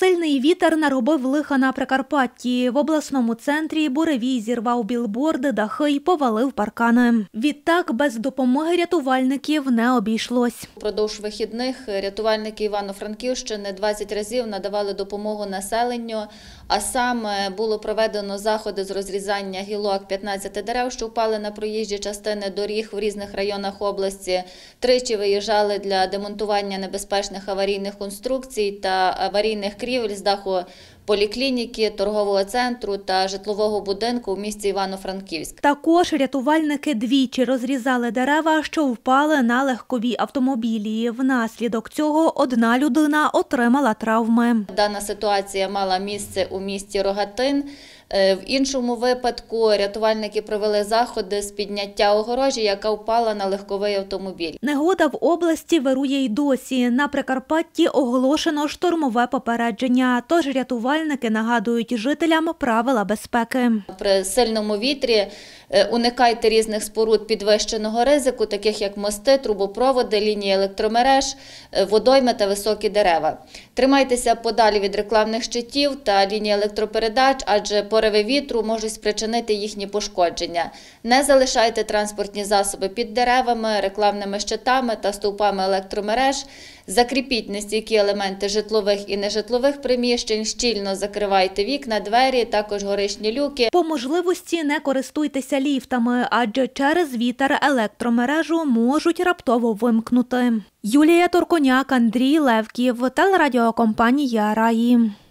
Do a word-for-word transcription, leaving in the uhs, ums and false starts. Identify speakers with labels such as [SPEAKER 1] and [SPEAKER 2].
[SPEAKER 1] Сильний вітер наробив лиха на Прикарпатті. В обласному центрі буревій зірвав білборди, дахи й повалив паркани. Відтак без допомоги рятувальників не обійшлось.
[SPEAKER 2] Впродовж вихідних рятувальники Івано-Франківщини двадцять разів надавали допомогу населенню, а саме було проведено заходи з розрізання гілок п'ятнадцяти дерев, що впали на проїжджі частини доріг в різних районах області. Тричі виїжджали для демонтування небезпечних аварійних конструкцій та аварійних крівель з даху поліклініки, торгового центру та житлового будинку в місті Івано-Франківськ.
[SPEAKER 1] Також рятувальники двічі розрізали дерева, що впали на легкові автомобілі. Внаслідок цього одна людина отримала травми.
[SPEAKER 2] Дана ситуація мала місце у місті Рогатин. В іншому випадку рятувальники провели заходи з підняття огорожі, яка впала на легковий автомобіль.
[SPEAKER 1] Негода в області вирує й досі. На Прикарпатті оголошено штормове попередження, тож рятувальники нагадують жителям правила безпеки.
[SPEAKER 2] При сильному вітрі уникайте різних споруд підвищеного ризику, таких як мости, трубопроводи, лінії електромереж, водойми та високі дерева. Тримайтеся подалі від рекламних щитів та ліній електропередач, адже пориви вітру можуть спричинити їхні пошкодження. Не залишайте транспортні засоби під деревами, рекламними щитами та стовпами електромереж. Закріпіть нестійкі елементи житлових і нежитлових приміщень, щільно закривайте вікна, двері, також горишні люки.
[SPEAKER 1] По можливості не користуйтеся ліфтами, адже через вітер електромережу можуть раптово вимкнути. Юлія Торконяк, Андрій Левків, телерадіокомпанія «Раї».